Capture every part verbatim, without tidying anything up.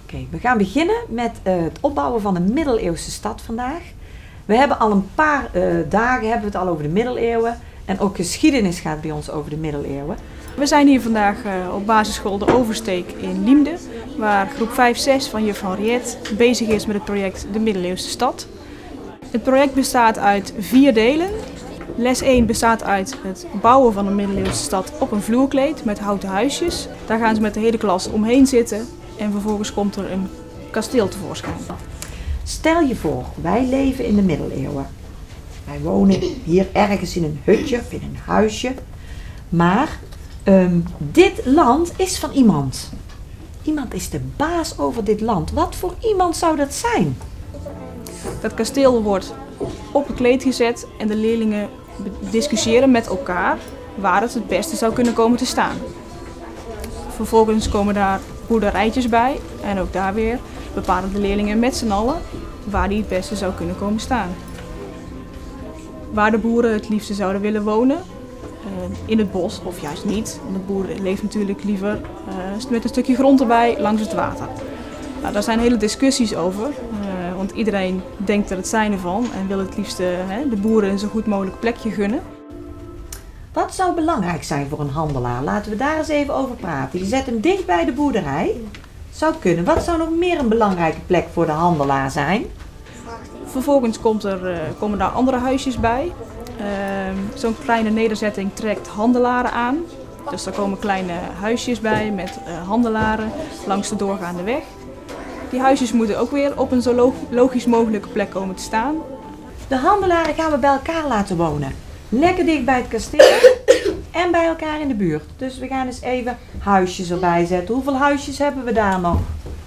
Okay, we gaan beginnen met uh, het opbouwen van een middeleeuwse stad vandaag. We hebben al een paar uh, dagen hebben we het al over de middeleeuwen. En ook geschiedenis gaat bij ons over de middeleeuwen. We zijn hier vandaag uh, op basisschool De Oversteek in Liemde, waar groep vijf zes van juf Henriette bezig is met het project De Middeleeuwse Stad. Het project bestaat uit vier delen. Les één bestaat uit het bouwen van een middeleeuwse stad op een vloerkleed met houten huisjes. Daar gaan ze met de hele klas omheen zitten en vervolgens komt er een kasteel tevoorschijn. Stel je voor, wij leven in de middeleeuwen. Wij wonen hier ergens in een hutje of in een huisje. Maar um, dit land is van iemand. Iemand is de baas over dit land. Wat voor iemand zou dat zijn? Dat kasteel wordt op een kleed gezet en de leerlingen discussiëren met elkaar waar het het beste zou kunnen komen te staan. Vervolgens komen daar boerderijtjes bij en ook daar weer bepalen de leerlingen met z'n allen waar die het beste zou kunnen komen staan. Waar de boeren het liefste zouden willen wonen, in het bos of juist niet. Want de boer leeft natuurlijk liever met een stukje grond erbij langs het water. Nou, daar zijn hele discussies over, uh, want iedereen denkt er het zijne van en wil het liefst uh, de boeren een zo goed mogelijk plekje gunnen. Wat zou belangrijk zijn voor een handelaar? Laten we daar eens even over praten. Je zet hem dicht bij de boerderij. Zou kunnen. Wat zou nog meer een belangrijke plek voor de handelaar zijn? Vervolgens komt er, uh, komen daar andere huisjes bij. Uh, Zo'n kleine nederzetting trekt handelaren aan. Dus er komen kleine huisjes bij met uh, handelaren langs de doorgaande weg. Die huisjes moeten ook weer op een zo logisch mogelijke plek komen te staan. De handelaren gaan we bij elkaar laten wonen. Lekker dicht bij het kasteel en bij elkaar in de buurt. Dus we gaan eens even huisjes erbij zetten. Hoeveel huisjes hebben we daar nog?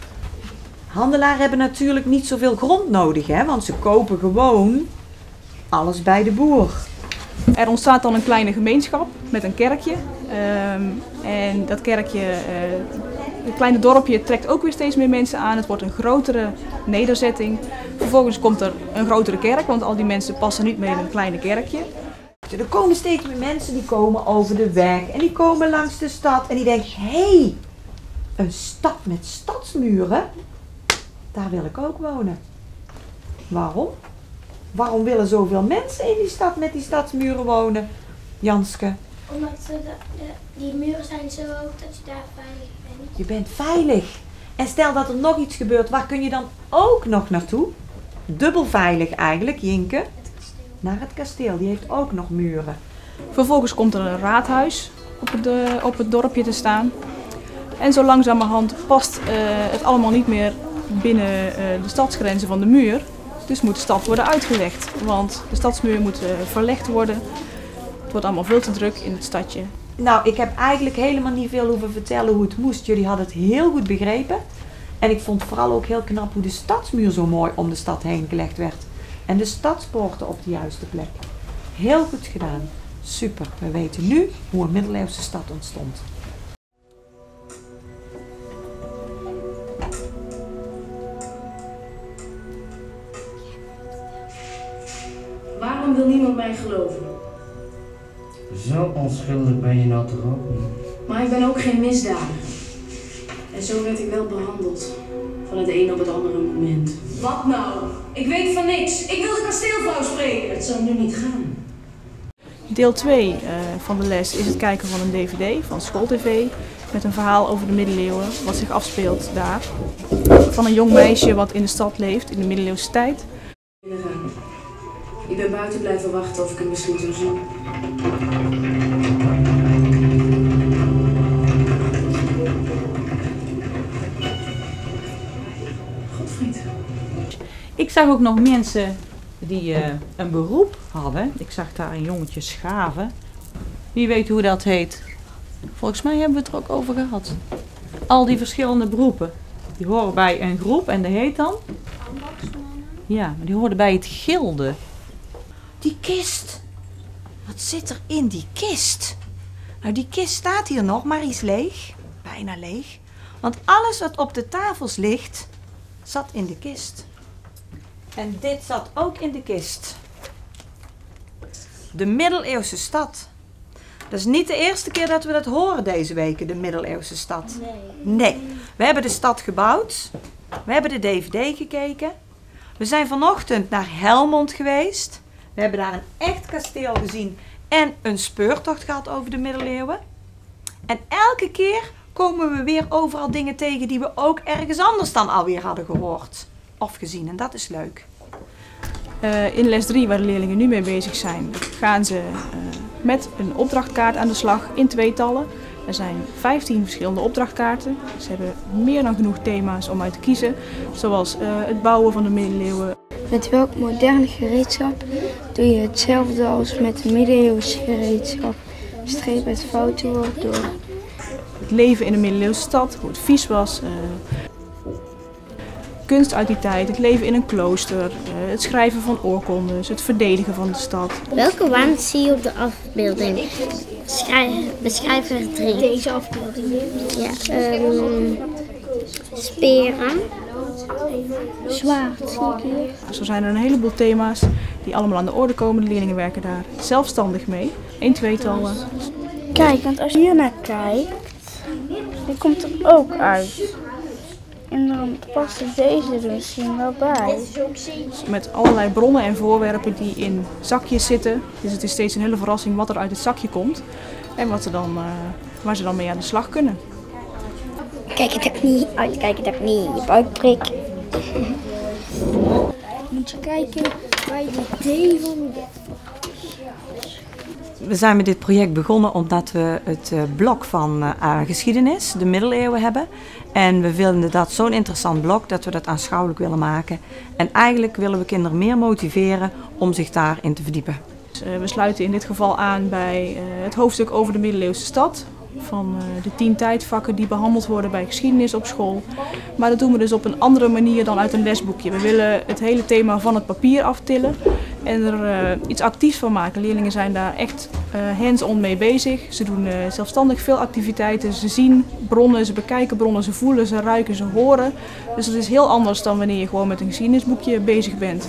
Handelaren hebben natuurlijk niet zoveel grond nodig, hè? Want ze kopen gewoon alles bij de boer. Er ontstaat dan een kleine gemeenschap met een kerkje. Um, en dat kerkje, uh, het kleine dorpje trekt ook weer steeds meer mensen aan. Het wordt een grotere nederzetting. Vervolgens komt er een grotere kerk, want al die mensen passen niet meer in een kleine kerkje. Er komen steeds meer mensen die komen over de weg en die komen langs de stad en die denken, hé, hey, een stad met stadsmuren, daar wil ik ook wonen. Waarom? Waarom willen zoveel mensen in die stad met die stadsmuren wonen, Janske? Omdat de, de, die muren zijn zo hoog dat je daar veilig bent. Je bent veilig. En stel dat er nog iets gebeurt, waar kun je dan ook nog naartoe? Dubbel veilig eigenlijk, Jinke. Het kasteel. Naar het kasteel, die heeft ook nog muren. Vervolgens komt er een raadhuis op het, uh, op het dorpje te staan. En zo langzamerhand past uh, het allemaal niet meer binnen uh, de stadsgrenzen van de muur. Dus moet de stad worden uitgelegd, want de stadsmuur moet uh, verlegd worden. Het wordt allemaal veel te druk in het stadje. Nou, ik heb eigenlijk helemaal niet veel hoeven vertellen hoe het moest. Jullie hadden het heel goed begrepen. En ik vond vooral ook heel knap hoe de stadsmuur zo mooi om de stad heen gelegd werd. En de stadspoorten op de juiste plek. Heel goed gedaan. Super. We weten nu hoe een middeleeuwse stad ontstond. Waarom wil niemand mij geloven? Zo onschuldig ben je nou toch ook niet? Maar ik ben ook geen misdadiger. En zo werd ik wel behandeld. Van het een op het andere moment. Wat nou? Ik weet van niks. Ik wil de kasteelvrouw spreken. Het zal nu niet gaan. Deel twee uh, van de les is het kijken van een dvd van SchoolTV. Met een verhaal over de middeleeuwen, wat zich afspeelt daar. Van een jong meisje wat in de stad leeft in de middeleeuwse tijd. Ik ben buiten blijven wachten of ik hem misschien zou zien. Godfried. Ik zag ook nog mensen die uh, een beroep hadden. Ik zag daar een jongetje schaven. Wie weet hoe dat heet? Volgens mij hebben we het er ook over gehad. Al die verschillende beroepen. Die horen bij een groep en dat heet dan? Ambachtsmannen. Ja, maar die hoorden bij het gilde. Die kist. Wat zit er in die kist? Nou, die kist staat hier nog, maar is leeg. Bijna leeg. Want alles wat op de tafels ligt, zat in de kist. En dit zat ook in de kist. De middeleeuwse stad. Dat is niet de eerste keer dat we dat horen deze week, de middeleeuwse stad. Nee. Nee, we hebben de stad gebouwd We hebben de D V D gekeken. We zijn vanochtend naar Helmond geweest. We hebben daar een echt kasteel gezien en een speurtocht gehad over de middeleeuwen. En elke keer komen we weer overal dingen tegen die we ook ergens anders dan alweer hadden gehoord of gezien. En dat is leuk. Uh, in les drie, waar de leerlingen nu mee bezig zijn, gaan ze uh, met een opdrachtkaart aan de slag in tweetallen. Er zijn vijftien verschillende opdrachtkaarten. Ze hebben meer dan genoeg thema's om uit te kiezen, zoals uh, het bouwen van de middeleeuwen. Met welk moderne gereedschap doe je hetzelfde als met middeleeuwse gereedschap? Streep het foutwoord door. Het leven in een middeleeuwse stad, hoe het vies was. Uh, kunst uit die tijd, het leven in een klooster, uh, het schrijven van oorkondes, het verdedigen van de stad. Welke wand zie je op de afbeelding? Schrijf, beschrijf er drie. Deze afbeelding. Ja, um, speren. Zwaard zie ik hier. Zo zijn er een heleboel thema's die allemaal aan de orde komen. De leerlingen werken daar zelfstandig mee, in tweetallen. Kijk, want als je hier naar kijkt, die komt er ook uit. En dan past deze er misschien wel bij. Met allerlei bronnen en voorwerpen die in zakjes zitten. Dus het is steeds een hele verrassing wat er uit het zakje komt. En wat ze dan, uh, waar ze dan mee aan de slag kunnen. Kijk het ook niet, uitkijken het ook niet, je buikprik. Moet je kijken waar je die D van. We zijn met dit project begonnen omdat we het uh, blok van uh, geschiedenis, de middeleeuwen, hebben. En we vinden dat zo'n interessant blok dat we dat aanschouwelijk willen maken. En eigenlijk willen we kinderen meer motiveren om zich daarin te verdiepen. Dus, uh, we sluiten in dit geval aan bij uh, het hoofdstuk over de middeleeuwse stad. Van uh, de tien tijdvakken die behandeld worden bij geschiedenis op school. Maar dat doen we dus op een andere manier dan uit een lesboekje. We willen het hele thema van het papier aftillen en er uh, iets actiefs van maken. Leerlingen zijn daar echt uh, hands-on mee bezig. Ze doen uh, zelfstandig veel activiteiten. Ze zien bronnen, ze bekijken bronnen, ze voelen, ze ruiken, ze horen. Dus het is heel anders dan wanneer je gewoon met een geschiedenisboekje bezig bent.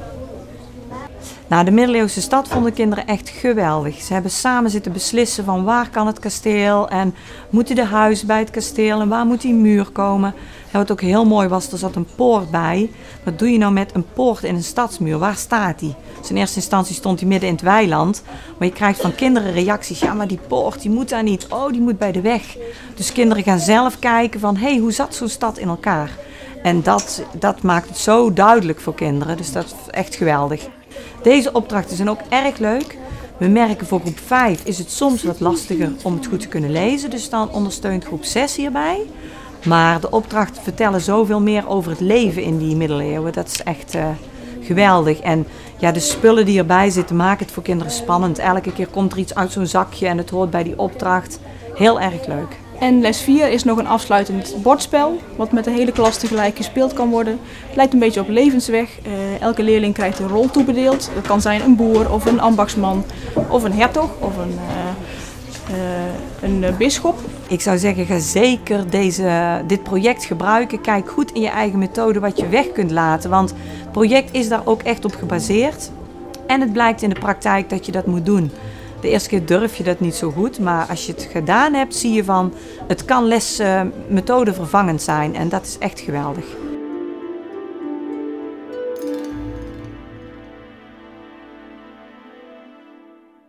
Nou, de middeleeuwse stad vonden kinderen echt geweldig. Ze hebben samen zitten beslissen van waar kan het kasteel en moeten de huizen bij het kasteel en waar moet die muur komen. En wat ook heel mooi was, er zat een poort bij. Wat doe je nou met een poort in een stadsmuur? Waar staat die? Dus in eerste instantie stond die midden in het weiland. Maar je krijgt van kinderen reacties, ja maar die poort die moet daar niet. Oh, die moet bij de weg. Dus kinderen gaan zelf kijken van, hé, hey, hoe zat zo'n stad in elkaar? En dat, dat maakt het zo duidelijk voor kinderen, dus dat is echt geweldig. Deze opdrachten zijn ook erg leuk. We merken voor groep vijf is het soms wat lastiger om het goed te kunnen lezen. Dus dan ondersteunt groep zes hierbij. Maar de opdrachten vertellen zoveel meer over het leven in die middeleeuwen. Dat is echt uh, geweldig. En ja, de spullen die erbij zitten maken het voor kinderen spannend. Elke keer komt er iets uit zo'n zakje en het hoort bij die opdracht. Heel erg leuk. En les vier is nog een afsluitend bordspel, wat met de hele klas tegelijk gespeeld kan worden. Het lijkt een beetje op levensweg. Uh, elke leerling krijgt een rol toebedeeld. Dat kan zijn een boer of een ambachtsman of een hertog of een, uh, uh, een bisschop. Ik zou zeggen, ga zeker deze, dit project gebruiken. Kijk goed in je eigen methode wat je weg kunt laten, want het project is daar ook echt op gebaseerd. En het blijkt in de praktijk dat je dat moet doen. De eerste keer durf je dat niet zo goed, maar als je het gedaan hebt, zie je van het kan lesmethode vervangend zijn en dat is echt geweldig.